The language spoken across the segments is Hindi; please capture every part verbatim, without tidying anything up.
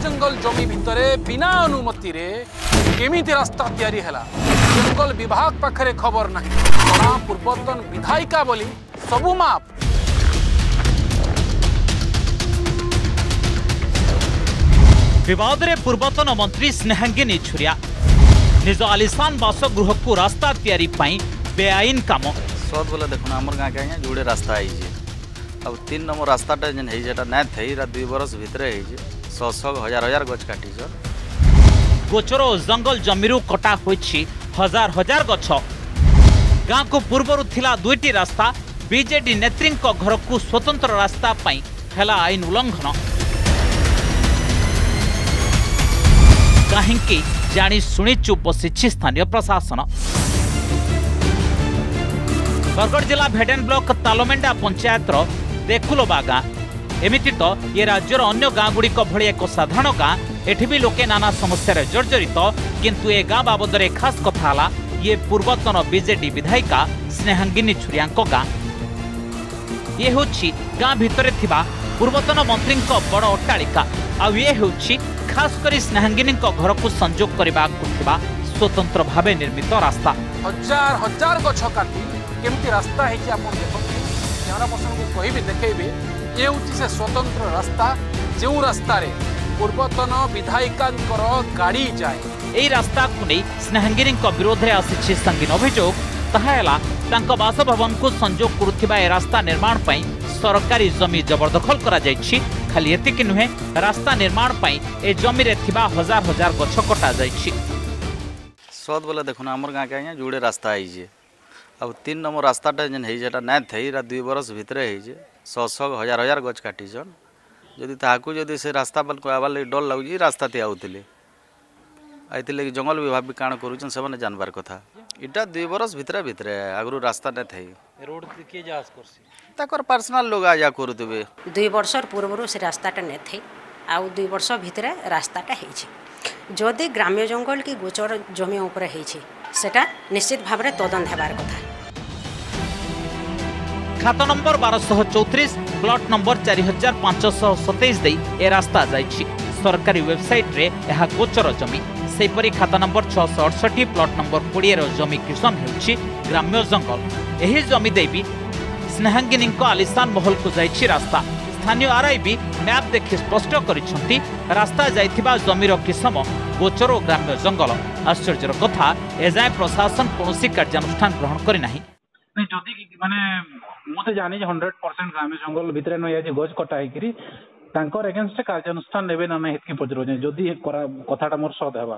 जंगल जमी भितरे बिना अनुमति रे केमिति रास्ता तैयारी हैला जंगल विभाग पाखरे खबर नहीं बड़ा पूर्वतन विधायिका बोली सबु माप विवाद रे पूर्वतन मंत्री स्नेहांगिनी छुरिया निज आलिशान बासगृह को रास्ता तैयारी पाई बेआईन काम सद बोले देखो आमर गाँव के जोड़े रास्ता आई अब तीन नंबर रास्ताटा जेन है ना थे दुई बरस भितर शह शह हजार हजार गछ काटी गोचर जंगल जमीरू कटा होइछि हजार हजार गछ गाँ को पूर्वर थिला दुईटी रास्ता बीजेडी नेत्री घर को स्वतंत्र रास्ता पाई हैला आईन उल्लंघन कहीं जानी शुणी चुप बसी स्थानीय प्रशासन बरगढ़ जिला भेडेन ब्लॉक तालमेंडा पंचायत देखुलोबा गाँ एमिति तो ये राज्यर अन्य गाँ गुड़िक भली एक साधारण गाँ एठी भी लोके नाना समस्या जर्जरित किंतु ए गाँ बाबद खास कथा हला ये पूर्वतन बीजेडी विधायिका स्नेहांगिनी छुरिया गाँ ये होछि गाँ भितरे थिबा पूर्वतन मंत्री बड़ अट्टालिका आउ ये होछि खास करी स्नेहांगिनी घर को संजोग करबा कुथिबा स्वतंत्र भावे निर्मित रास्ता हजार हजार गछ काटी केमती रास्ता है कि आप देखो कैमरा पर्सन को कहि देखेबे ये होछि से स्वतंत्र रास्ता जो रास्ता रे पूर्वतन विधायिका गाड़ी जाए एही रास्ता को नहीं स्नेहांगिनी विरोध में आसी संगीन अभियोग ताहा तांको बासभवन को संजोग करुथिबा ए रास्ता निर्माण पई सरकारी जमी जबरदखल करा जायछि खाली एतिक नुहे रास्ता निर्माण पई ए जमी रे थिबा हजार हजार गछ कटा जायछि सद बोले देखो आमर गाँव के जोड़े रास्ता आई अब तीन नंबर रास्ताटा जेन है ना थे दुई बरस भितर शह शह हजार हजार गछ काटी जदि ताकू जदि से रास्ता बल आवार डर लगुच रास्ता ते आउले आईते जंगल विभाग भी काण करुचन से जानवर कथा इटा दुई बरस भितर भितर आगु रास्ता ना थे रोड किए जा ताकर पर्सनल लोग आजा करुवे दुई वर्ष पूर्व से रास्ताटा नहीं थे आउ दुई वर्ष भितर रास्ताटा है जदि ग्राम्य जंगल की गोचर जमी उपर सेटा निश्चित भाव में तदंत हेबार कथा खाता नंबर बारह चौतीस प्लॉट नंबर चार हजार पांचश सतैश ए रास्ता जाइछि सरकारी वेबसाइट रे यह गोचर जमी सेपरी खाता नंबर छःश अड़सठ प्लॉट नंबर कोड़े जमी किसम होछि ग्राम्य जंगल एही जमी देवी स्नेहांगिनी आलिशान महल को जाइछि रास्ता स्थानीय आरआई भी मैप देखि स्पष्ट करिसेंती रास्ता जाइथिबा जमीर किसम गोचर और ग्राम्य जंगल आश्चर्यर कथा एजाय प्रशासन कोनोसी कार्यानुष्ठान ग्रहण करि नाही नहीं जदि माने मते जानि हंड्रेड परसेंट ग्राम्य जंगल भितर न या गछ कटा हेकरी तांकर अगेंस्ट कार्यानुष्ठान नेबे ना नहीं हेतकी पचरो जदि कथाटा मोर सद हेबा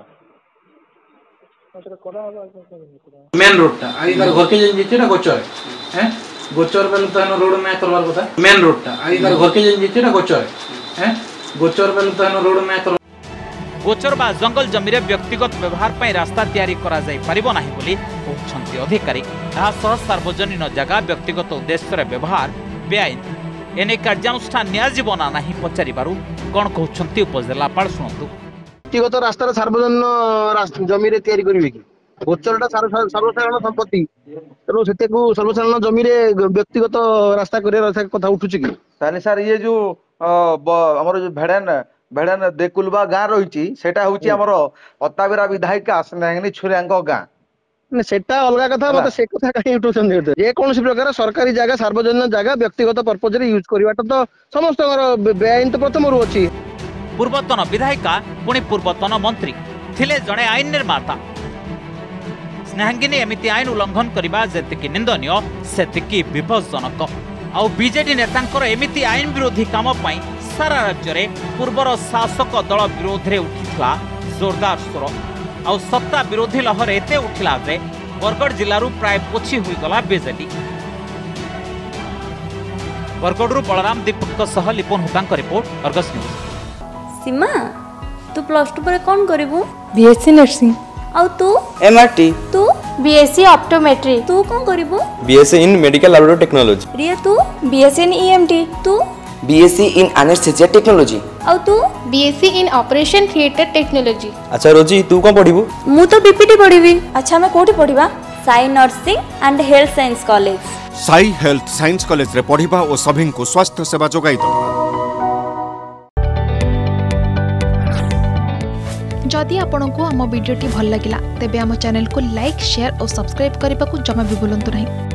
मेन रोडटा आगे घर के जेन जेते ना गोचर हैं गोचर बेल तो रोड में करवार कथा मेन रोडटा आगे घर के जेन जेते ना गोचर हैं गोचर बेल तो रोड में कर गोचर बा जंगल जमीरे व्यक्तिगत व्यवहार पर रास्ता तैयारी करा जाई परिबो नाही बोली कहउछंती अधिकारी आ सह सार्वजनिक जगह व्यक्तिगत उद्देश्य व्यवहार बेआईन एने कार्यानुष्ठान निया जीवना नाही पचारिबारु कोन कहउछंती उपजिल्लापाल सुनतु व्यक्तिगत रास्ता सार्वजनिक जमी रे तैयारी करबे कि गोचरटा सर्वसाधारण संपत्ति तेणु से सर्वसाधारण जमी रे व्यक्तिगत रास्ता करिया कथा उठुछि कि ताले सर ये जो हमर जो भेड़न भेड़न देकुलबा गाँ रही सेटा होची हमर अताबिरा विधायिका स्नेहांगिनी छुरिया गाँ सेटा अलग कथा मत से कथा कहीं उठुछन जे कोनोसी प्रकार सरकारी जगह सार्वजनिक जगह व्यक्तिगत पर्पज रे यूज करवाटा तो समस्त बेआईन तो प्रथम रु अछि पूर्वतन विधायिका पुणी पूर्वतन मंत्री थिले जणे आईन निर्माता स्नेहांगिनी एमिति आईन उल्लंघन करबा जेतिकी निंदनीय सेतिकी विपज्जनक आउ बीजेडी नेतांकर एमिति आईन विरोधी काम पई सारा राज्य रे पूर्वर शासक दल विरोध रे उठिथला जोरदार स्वर आउ सत्ता विरोधी लहर एते उठिला जे बरगढ़ जिल्लारू प्राय पोछि हुई गला बीजेडी बरगढ़रू बलराम दीपक सह लिपोन हुतांक रिपोर्ट अर्गस न्यूज सीमा तू प्लस टू पर कौन करिवु बीएससी नर्सिंग आउ तू एमआरटी तू बीएससी ऑप्टोमेट्री तू कौन करिवु BSc in medical laboratory technology रिया तू बीएससी इन ईएमटी तू बीएससी इन एनेस्थेसिया टेक्नोलॉजी आउ तू BSc in operation theatre technology अच्छा रोजी तू कौन पढ़िबु मु तो बीपीटी पढ़िबी अच्छा मैं कोठी पढ़िबा Sai nursing and health science college Sai health science college रे पढ़िबा और सभी को स्वास्थ्य सेवा जोगाई दो। जदि आपंक आम भिडी भल लगा तेब आम चैनल को लाइक शेयर और सब्सक्राइब करने को जमा भी भूलु नहीं।